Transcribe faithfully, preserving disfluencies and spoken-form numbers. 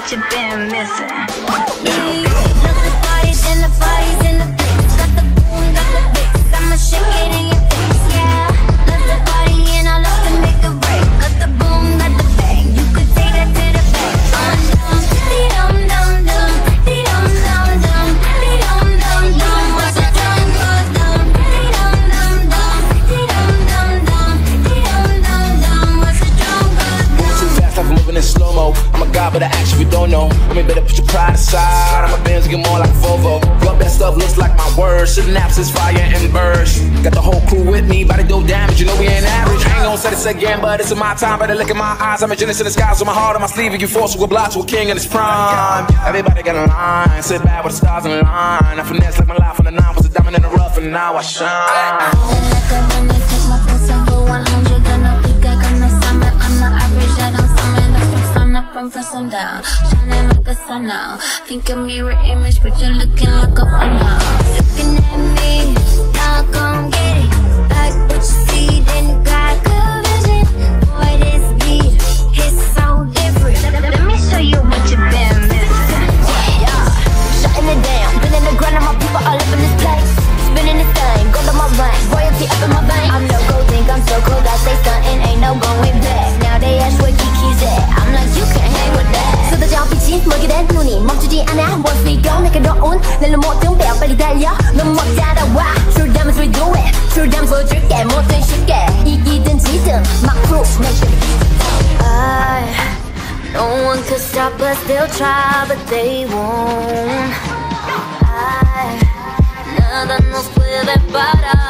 what you've been missing. Yeah. Love the parties and the parties and the place. Got the boom, got the bass. I'ma shake it in your face, yeah. Love the party and I love to make a break. Got the boom, got the bang. You could take that to the bank. Dum dum, dum dum, dum dum dum, dum dum dum. What's the drum goes dum, dum dum dum, dum dum dum, dum dum dum. What's the drum goes dum. Moving too fast, like I'm moving in slow mo. I'm a god, but I act you don't know. I mean, better put your pride aside. I'm a Benz, get more like Volvo. Your best stuff looks like my words. Synapses, fire and burst. Got the whole crew with me, body do damage. You know we ain't average. I ain't gonna say this again, but it's in my time. Better look in my eyes. I'm a genius in the skies with my heart on my sleeve. And you force to a block to a king in his prime. Everybody got a line. Sit back with the stars in line. I finesse like my life on the nine. Was a diamond in the rough, and now I shine. From sundown, shining like a sun now. Think a mirror image, but you're looking like a fun house. Looking at me, now gon' get it. Like what you see, then you got good vision. Boy, this beat, it's so different. Let me show you what you've been missing. Yeah, shutting it down, been in the grind of my people all up in this place. Spinning this thing, go to my vein, royalty up in my vein. I'm no gold, think I'm so cold, I say stuntin', ain't no going back. Now they ask where 𝐃𝐫𝐮𝐦, I'm like you can't hang with that. 쏟아져 빛이 멀게 눈이 멈추지 않아. Once we go, 내게 넣은 내 모든 배 빨리 달려. 넌 못 따라와. True diamonds we do it. True diamonds 보여줄게. 뭐든 쉽게 이기든 지든 막 proof make sure. I, no one could stop us. They'll try, but they won't. I, nada nos puede parar.